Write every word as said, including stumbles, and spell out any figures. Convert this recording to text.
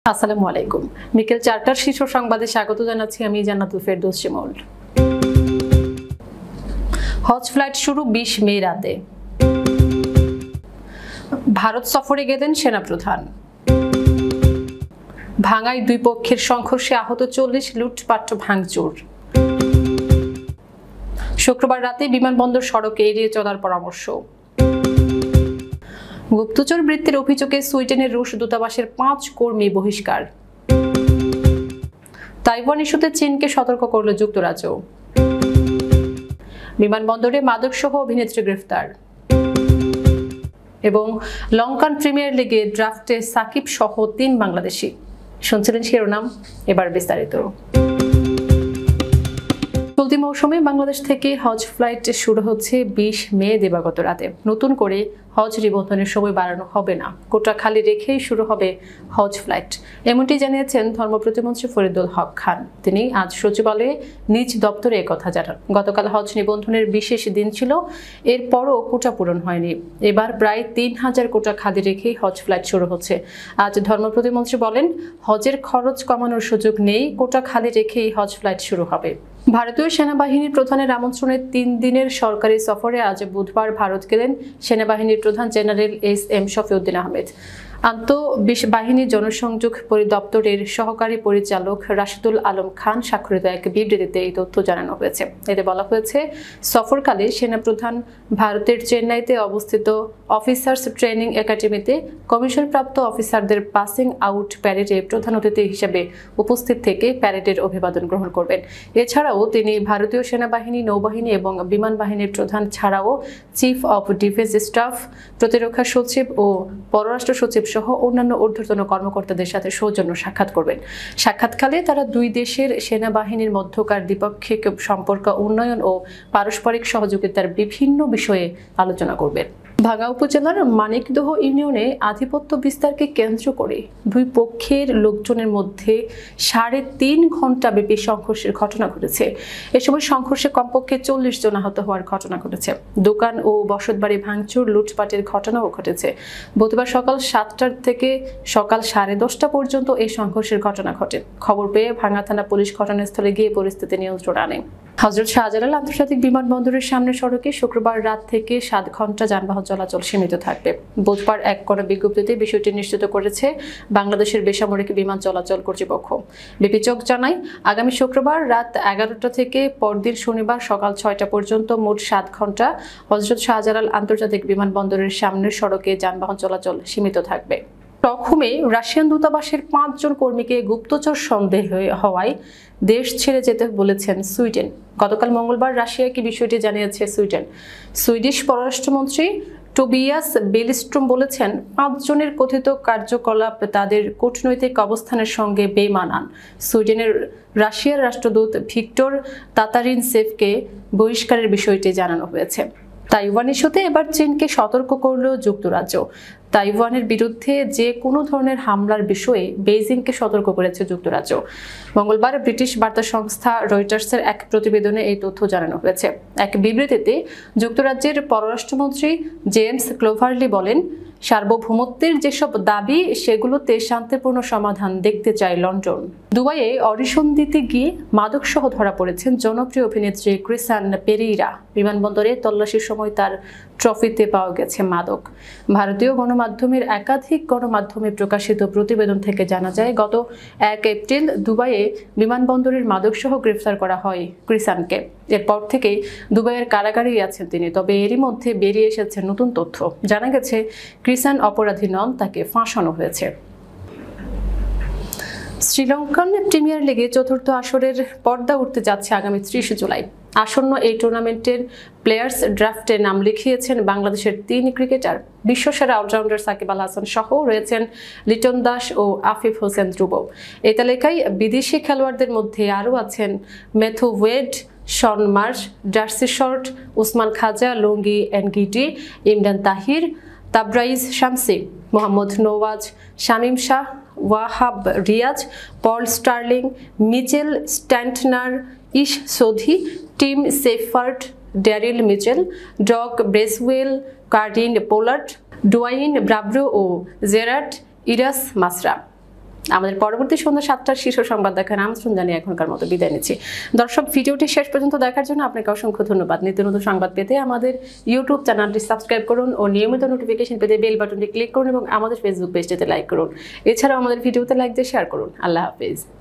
আসসালামু আলাইকুম। বিকেল চারটার শীর্ষ সংবাদে স্বাগত জানাচ্ছি আমি জান্নাতুল ফেরদৌস শিমুল। হজ ফ্লাইট শুরু বিশ মে রাতে। ভারত সফরে গেলেন সেনাপ্রধান। ভাঙায় দুই পক্ষের সংঘর্ষে আহত চল্লিশ, লুটপাট ভাঙচুর। শুক্রবার রাতে বিমানবন্দর সড়কে এড়িয়ে চলার পরামর্শ। গুপ্তচর বৃত্তির অভিযোগে সুইডেনের রুশ দূতাবাসের পাঁচ কর্মী বহিষ্কার। তাইওয়ান ইস্যুতে চীনকে সতর্ক করল যুক্তরাজ্য। বিমানবন্দরে মাদকসহ অভিনেত্রী গ্রেফতার। এবং লঙ্কান প্রিমিয়ার লিগে ড্রাফটে সাকিব সহ তিন বাংলাদেশি। শুনছিলেন শিরোনাম, এবার বিস্তারিত। চলতি মৌসুমে বাংলাদেশ থেকে হজ ফ্লাইট শুরু হচ্ছে বিশ মে দিবাগত রাতে। নতুন করে হজ নিবন্ধনের সময় বাড়ানো হবে না, কোটা খালি রেখেই শুরু হবে হজ ফ্লাইট, এমনটি জানিয়েছেন ধর্ম প্রতিমন্ত্রী ফরিদুল হক খান। তিনি আজ সচিবালয়ে নিজ দপ্তরে একথা জানান। গতকাল হজ নিবন্ধনের বিশেষ দিন ছিল, এরপরও কোটা পূরণ হয়নি। এবার প্রায় তিন হাজার কোটা খালি রেখেই হজ ফ্লাইট শুরু হচ্ছে। আজ ধর্ম প্রতিমন্ত্রী বলেন, হজের খরচ কমানোর সুযোগ নেই, কোটা খালি রেখেই হজ ফ্লাইট শুরু হবে। ভারতীয় সেনাবাহিনীর প্রধানের আমন্ত্রণে তিন দিনের সরকারি সফরে আজ বুধবার ভারত গেলেন সেনাবাহিনীর প্রধান general S M Shafiuddin Ahmed. আন্তঃবাহিনী জনসংযোগ পরিদপ্তরের সহকারী পরিচালক রাশিদুল আলম খান স্বাক্ষরিত এক বিবৃতিতে এই তথ্য জানানো হয়েছে। এতে বলা হয়েছে, সফরকালে সেনাপ্রধান ভারতের চেন্নাইতে অবস্থিত অফিসার্স ট্রেনিং একাডেমিতে কমিশনপ্রাপ্ত অফিসারদের পাসিং আউট প্যারেডে প্রধান অতিথি হিসেবে উপস্থিত থেকে প্যারেডের অভিবাদন গ্রহণ করবেন। এছাড়াও তিনি ভারতীয় সেনাবাহিনী, নৌবাহিনী এবং বিমান বাহিনীর প্রধান ছাড়াও চিফ অব ডিফেন্স স্টাফ, প্রতিরক্ষা সচিব ও পররাষ্ট্র সচিব সহ অন্যান্য ঊর্ধ্বতন কর্মকর্তাদের সাথে সৌজন্য সাক্ষাৎ করবেন। সাক্ষাৎকালে তারা দুই দেশের সেনাবাহিনীর মধ্যকার দ্বিপাক্ষিক সম্পর্ক উন্নয়ন ও পারস্পরিক সহযোগিতার বিভিন্ন বিষয়ে আলোচনা করবেন। ভাঙ্গা উপজেলার মানিকদহ ইউনিয়নে আধিপত্য বিস্তারকে কেন্দ্র করে দুই পক্ষের লোকজনের মধ্যে সাড়ে তিন ঘন্টা ব্যাপী সংঘর্ষের ঘটনা ঘটেছে। এ সময় সংঘর্ষে কমপক্ষে চল্লিশ জন আহত হওয়ার ঘটনা ঘটেছে। দোকান ও বসতবাড়ি ভাঙচুর, লুটপাটের ঘটনাও ঘটেছে। বুধবার সকাল সাতটার থেকে সকাল সাড়ে দশটা পর্যন্ত এই সংঘর্ষের ঘটনা ঘটে। খবর পেয়ে ভাঙ্গা থানা পুলিশ ঘটনাস্থলে গিয়ে পরিস্থিতি নিয়ন্ত্রণ আনে। হযরত শাহজালাল আন্তর্জাতিক বিমানবন্দরের সামনে সড়কে শুক্রবার রাত থেকে সাত ঘন্টা যানবাহন চলাচল সীমিত থাকবে। বুধবার এক করা বিজ্ঞপ্তিতে বিষয়টি নিশ্চিত করেছে বাংলাদেশের বেসামরিক বিমান চলাচল কর্তৃপক্ষ। বিপিচক জানায়, আগামী শুক্রবার রাত এগারোটা থেকে পরদিন শনিবার সকাল ছয়টা পর্যন্ত মোট সাত ঘন্টা হযরত শাহজালাল আন্তর্জাতিক বিমানবন্দরের সামনের সড়কে যানবাহন চলাচল সীমিত থাকবে। স্টকহোমে রাশিয়ান দূতাবাসের পাঁচজন কর্মীকে গুপ্তচর সন্দেহ হওয়ায় দেশ ছেড়ে যেতে বলেছেন সুইডেন। গতকাল মঙ্গলবার রাশিয়াকে বিষয়টি জানিয়েছে সুইডেন। সুইডিশ পররাষ্ট্রমন্ত্রী টোবিয়াস বিলস্ট্রম বলেছেন, পাঁচজনের কথিত কার্যকলাপ তাদের কূটনৈতিক অবস্থানের সঙ্গে বেমানান। সুইডেনের রাশিয়ার রাষ্ট্রদূত ভিক্টর তাতারিনসেভকে বহিষ্কারের বিষয়টি জানানো হয়েছে। তাইওয়ান ইস্যুতে এবার চীনকে সতর্ক করল যুক্তরাজ্য। তাইওয়ানের বিরুদ্ধে যে কোনো ধরনের হামলার বিষয়ে বেইজিংকে সতর্ক করেছে যুক্তরাজ্য। মঙ্গলবার ব্রিটিশ বার্তা সংস্থা রয়টার্সের এক প্রতিবেদনে এই তথ্য জানানো হয়েছে। এক বিবৃতিতে যুক্তরাজ্যের পররাষ্ট্রমন্ত্রী জেমস ক্লোভারলি বলেন, সার্বভৌমত্বের যেসব দাবি সেগুলোতে শান্তিপূর্ণ সমাধান দেখতে চায় লন্ডন। দুবাইয়ে অডিশন দিতে গিয়ে মাদকসহ ধরা পড়েছেন জনপ্রিয় অভিনেত্রী ক্রিসান পেরেইরা। বিমানবন্দরে তল্লাশির সময় তার ট্রফিতে পাওয়া গেছে মাদক। ভারতীয় গণমাধ্যমের একাধিক গণমাধ্যমে প্রকাশিত প্রতিবেদন থেকে জানা যায়, গত এক এপ্রিল দুবাইয়ে বিমানবন্দরের মাদকসহ গ্রেফতার করা হয় ক্রিসানকে। এরপর থেকে দুবাইয়ের কারাগারেই আছেন তিনি। তবে এরই মধ্যে বেরিয়ে এসেছে নতুন তথ্য। জানা গেছে, ক্রিসান অপরাধী নন, তাকে ফাঁসানো হয়েছে। শ্রীলঙ্কান প্রিমিয়ার লিগে চতুর্থ আসরের পর্দা উঠতে যাচ্ছে আগামী ত্রিশে জুলাই। আসন্ন এই টুর্নামেন্টের প্লেয়ার্স ড্রাফটে নাম লিখিয়েছেন বাংলাদেশের তিন ক্রিকেটার। বিশ্বসেরা অলরাউন্ডার সাকিব আল হাসান সহ রয়েছেন লিটন দাস ও আফিফ হোসেন ধ্রুব। এই তালিকায় বিদেশি খেলোয়াড়দের মধ্যে আরও আছেন Matthew Wade, Shaun Marsh, Darcy Short, Usman Khawaja, Lungi Ngidi, Imran Tahir, Tabraiz Shamsi, Mohammad Nawaz, Shamim Shah, Wahab Riaz, Paul Stirling, Mitchell Santner, Ish Sodhi, Tim Seifert, Daryl Mitchell, Doug Bracewell, Kieron Pollard, Dwayne Bravo ও জেরার্ড ইরাস মাসরা। আমাদের পরবর্তী সন্ধ্যা সাতটার শীর্ষ সংবাদ দেখার আমন্ত্রণ জানিয়ে এখনকার মতো বিদায় নিচ্ছি। দর্শক, ভিডিওটি শেষ পর্যন্ত দেখার জন্য আপনাকে অসংখ্য ধন্যবাদ। নিত্য নতুন সংবাদ পেতে আমাদের ইউটিউব চ্যানেলটি সাবস্ক্রাইব করুন ও নিয়মিত নোটিফিকেশন পেতে বেল বাটনটি ক্লিক করুন এবং আমাদের ফেসবুক পেজটিতে লাইক করুন। এছাড়াও আমাদের ভিডিওতে লাইক দিয়ে শেয়ার করুন। আল্লাহ হাফেজ।